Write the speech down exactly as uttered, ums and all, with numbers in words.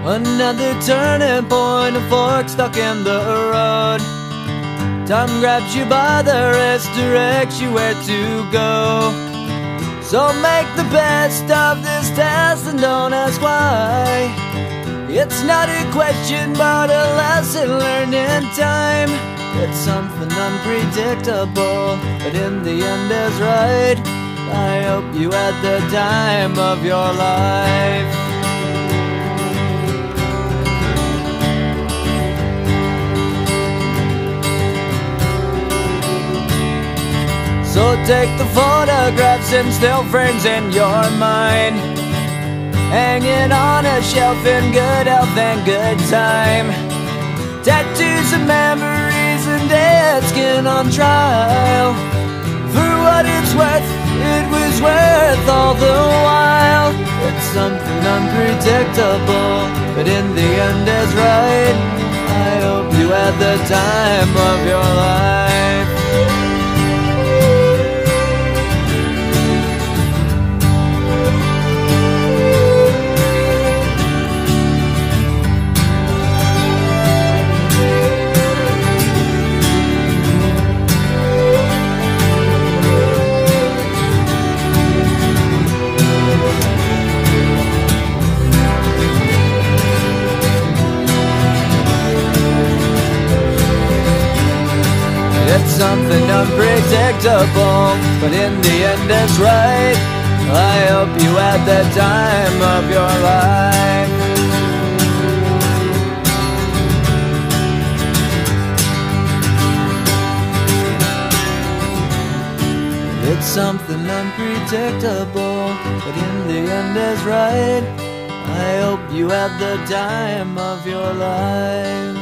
Another turning point, a fork stuck in the road. Time grabs you by the wrist, directs you where to go. So make the best of this test and don't ask why. It's not a question but a lesson learned in time. It's something unpredictable, but in the end is right. I hope you had the time of your life. So take the photographs and still frames in your mind, hanging on a shelf in good health and good time. Tattoos of memories and dead skin on trial. For what it's worth, it was worth all the while. It's something unpredictable, but in the end is right. I hope you had the time of your life. It's something unpredictable, but in the end it's right. I hope you had the time of your life. It's something unpredictable, but in the end is right. I hope you had the time of your life.